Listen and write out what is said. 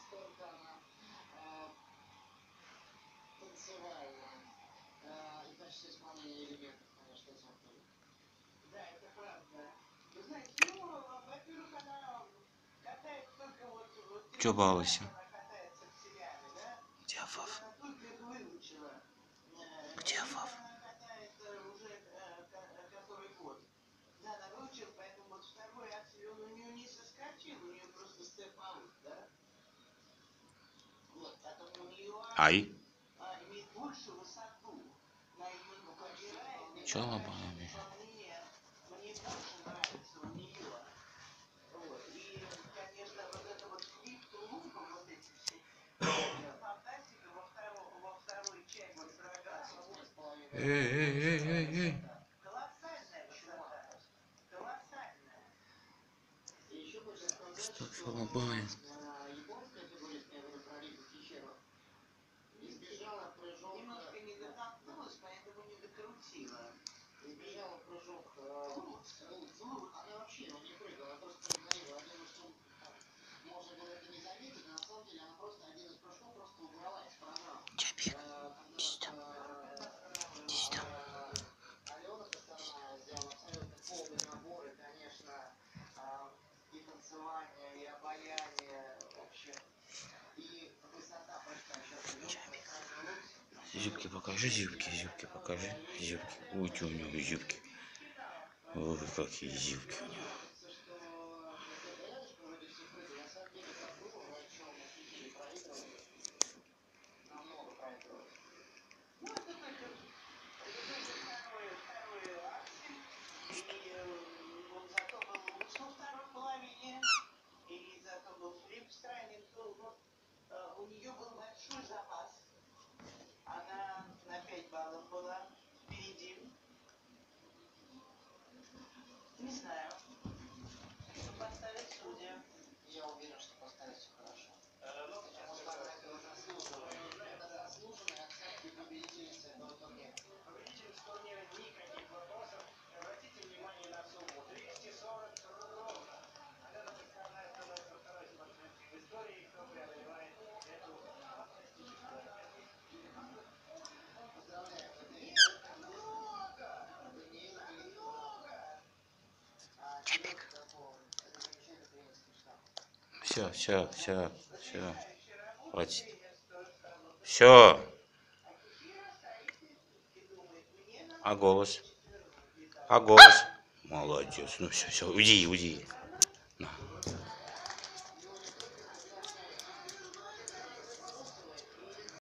Че балуйся? Где Фав? Где Фав? Ай. Че лобами? Эй. Что лобами? Чапик, иди сюда. Иди сюда. Чапик. Зубки покажи, зубки покажи, зубки. Ой, у него зубки. Ой, какие зубки у него. У нее был большой запас. Она на 5 баллов была впереди. Не знаю. Что поставить судья? Я уверен, что поставить все хорошо. Потому что она этого заслуженная оценки победительницы этого турнира. Победительница турнира никаких вопросов. Обратите внимание на сумму 240 ровно. Она доставляет второй спортсменской в истории, кто преодолевает эту фантастическую отметку. Поздравляю. Нет, много! Чапик. Все. Хватит. Все. А голос? Молодец. Ну все, уйди.